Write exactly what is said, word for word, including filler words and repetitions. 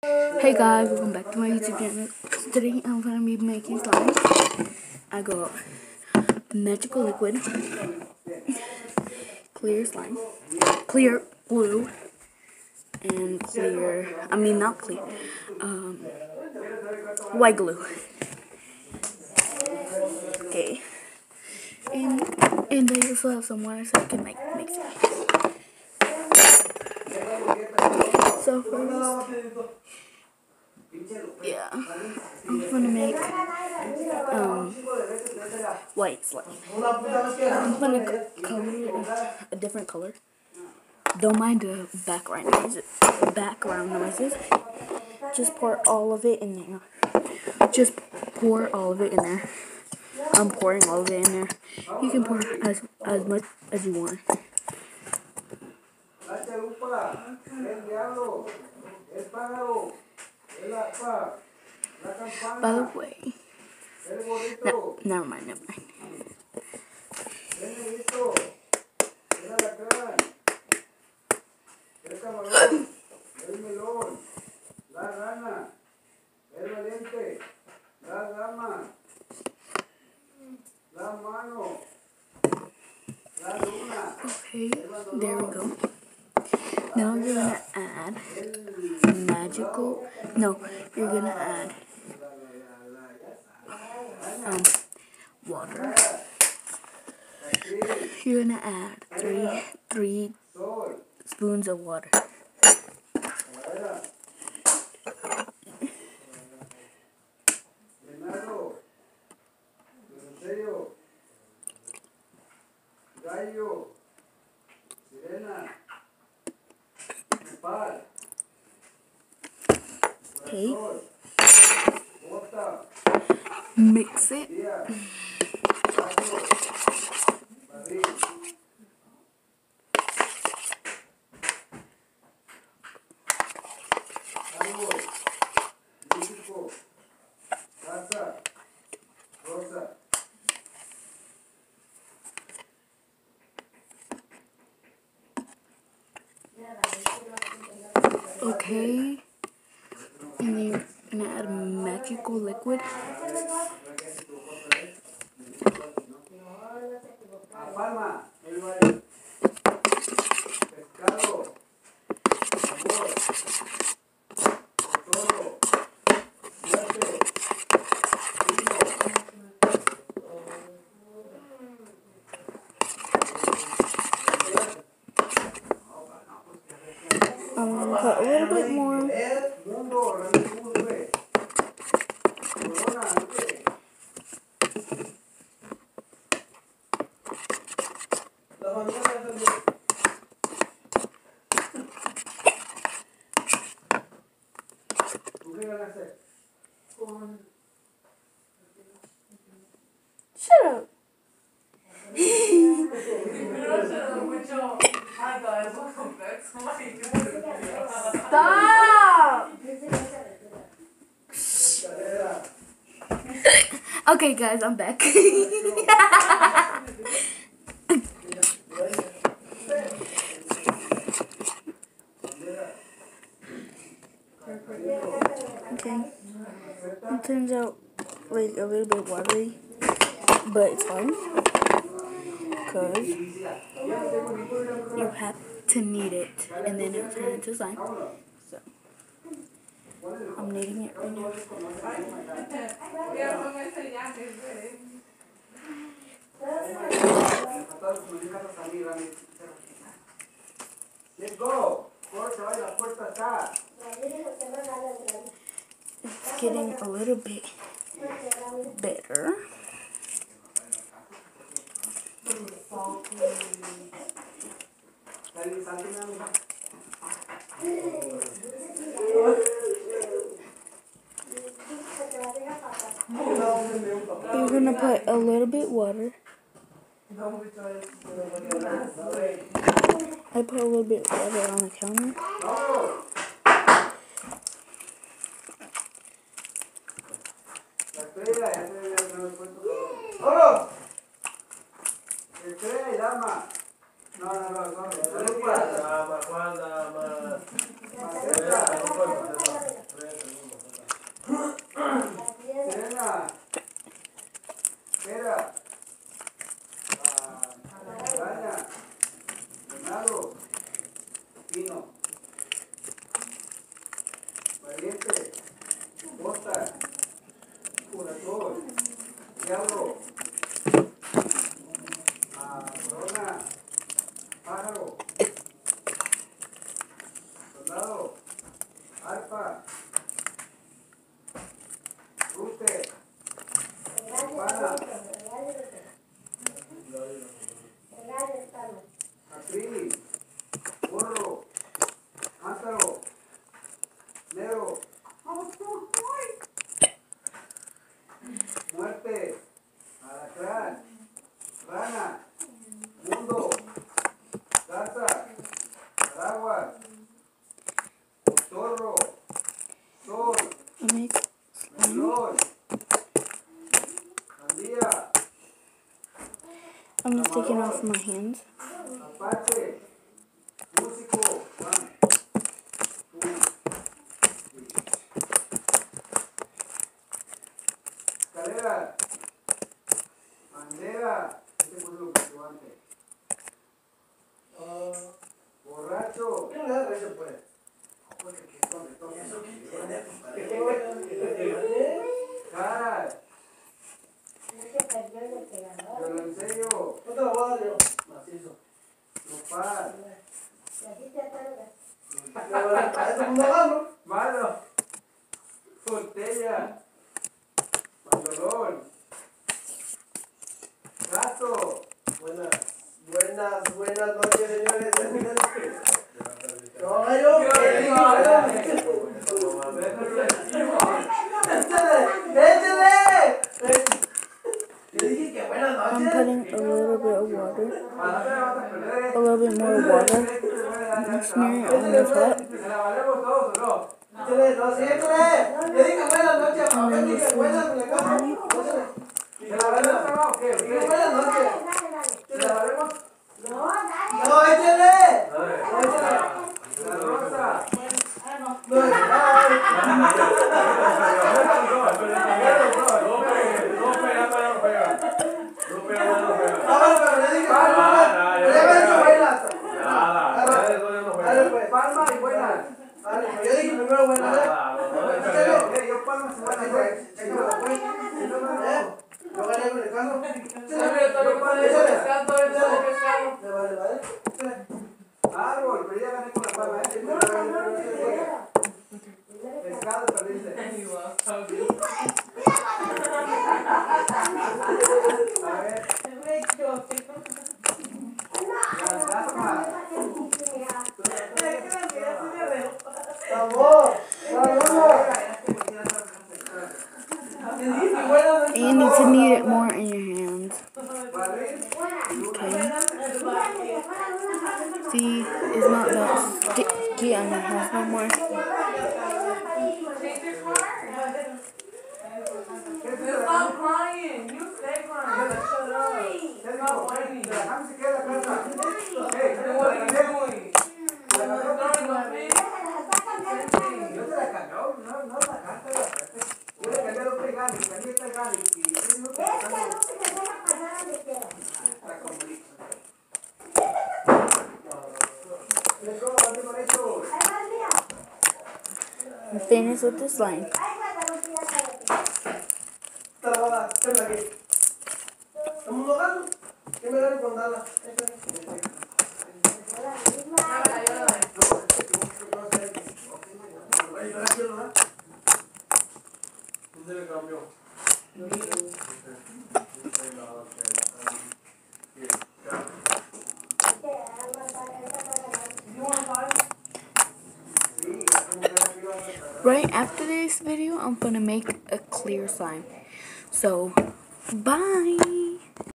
Hey guys, welcome back to my YouTube channel. Today I'm gonna be making slime. I got magical liquid, clear slime, clear glue, and clear, I mean not clear, um, white glue. Okay, and and I also have some water so I can like mix it. So first, yeah, I'm gonna make um white slime. I'm gonna color it a different color. Don't mind the background noises. Background noises. Just pour all of it in there. Just pour all of it in there. I'm pouring all of it in there. You can pour as as much as you want. By the way, no, never mind, never mind. Okay, there we go. Now you're gonna add magical. No, you're gonna add um water. You're gonna add three three spoons of water. Okay. Mix it. Okay. And then you're gonna add magical liquid. I'm gonna put a little bit more. Shut up. Hi guys, welcome back to my YouTube. Stop! Okay guys, I'm back. Okay. It turns out like a little bit watery, but it's fine. Because you have to knead it and then it'll turn into slime. So I'm kneading it right now. It's getting a little bit better. You're gonna put a little bit water. I put a little bit water on the counter. gonna make slime. I'm just taking off my hands. Borracho. ¿Quién le da eso, pues? Cara. Yo lo enseño. No te lo voy a dar yo. Macizo. Nopal. Malo. Botella. Mandolón. Gato. Buenas. Buenas, buenas noches, señores. No, yo que digo, ¡échale! Yo dije que buenas noches. I'm putting a little bit of water, a little bit more water, and smearing it on the top. Échale, no, sí, échale. Yo dije buenas noches. ¿Por qué dije buenas en la casa? Buenas noches. No, échale. La rosa. No, palma y buenas. Yo dije primero buenas. Yo palmas y buenas. Yo gané con el caso. Vale, vale. Árbol, pero ya gané con la palma. Pescado perdiste. A ver. Las gafas. ¡Vamos! ¡Vamos! You need to knead it more in your hands. Okay. See, it's not that sticky on your hands no more. Stop crying. You stay crying. Shut up. Stop whining. Hey, what are you doing? You're throwing my fish. Yo te la cambió, no, no la canta. Voy a cambiar otro gani, cambié este gani y es lo que está I'm finished with the slime. Right after this video, I'm gonna make a clear slime. So, bye!